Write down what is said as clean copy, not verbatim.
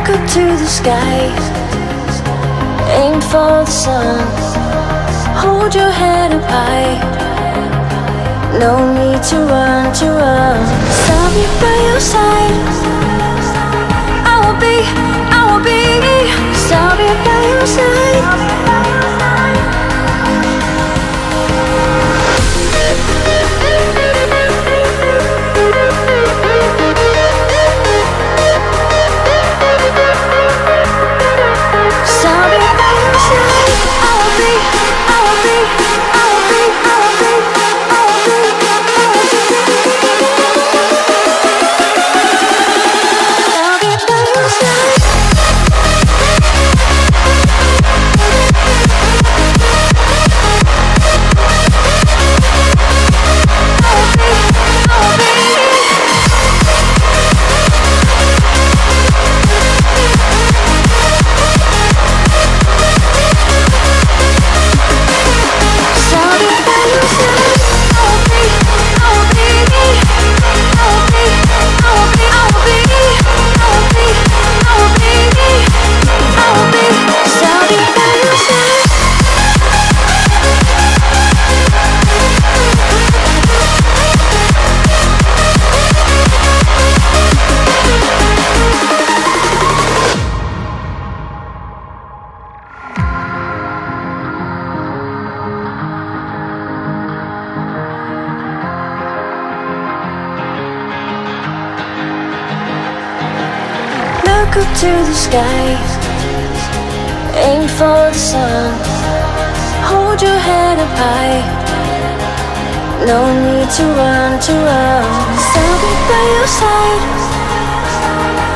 Look up to the sky, aim for the sun. Hold your head up high, no need to run, to run. I'll be by your side, I will be, I'll be by your side. Look up to the sky, aim for the sun. Hold your head up high, no need to run, to run. I'll be by your side,